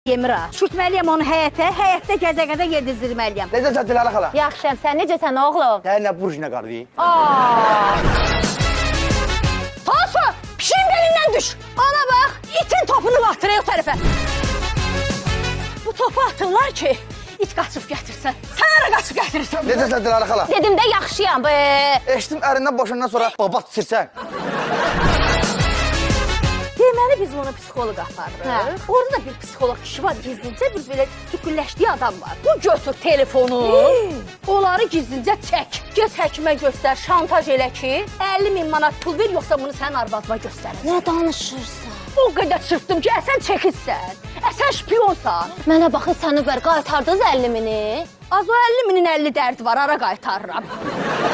Yemirəm. Düşürtməliyəm onu həyətə, həyətdə gəzə-gəzə yedizdirməliyəm. Necəsən Dilara xala? Yaxşıyam, sən necəsən oğlum? Sənin nə burjuna qardı? Tasu, pişiyin belindən düş. Ana bax, itin topunu atır o tərəfə. Bu topu atırlar ki, it qaçıb gətirsən. Sən hara qaçıb gətirirsən? Necəsən Dilara xala? Dedim də yaxşıyam. Eşitdim ərindən boşandan sonra babat sirsən. Deməli biz bunu psixoloq aparırıq. Orada da bir psixoloq kişi var, gizlincə bir belə tükülləşdiyi adam var. Bu götür telefonu, onları gizlincə çək. Get həkimə göstər, şantaj elə ki, 50.000 manat pul ver, yoxsa bunu sənin arvadıma göstərəcəm. Nə danışırsan? O qədər çırpdım ki, sən çəkilsən, sən şpiyonsan. Mənə baxın, səni ver, qaytardınız 50.000-i. Az o 50.000-in 50 dərdi var, ara qaytarıram.